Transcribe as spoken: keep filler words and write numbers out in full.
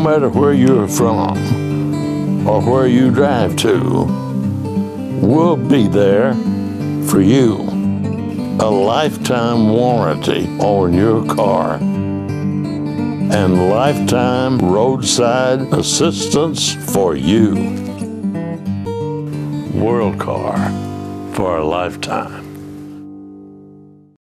matter where you're from or where you drive to, we'll be there for you. A lifetime warranty on your car and lifetime roadside assistance for you. World Car, for a lifetime.